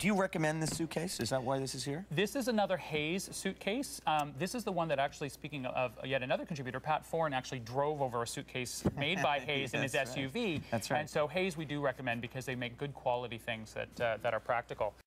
Do you recommend this suitcase? Is that why this is here? This is another Hayes suitcase. This is the one that actually, speaking of yet another contributor, Pat Foran actually drove over a suitcase made by Hayes in his SUV. That's right. And so Hayes we do recommend because they make good quality things that are practical.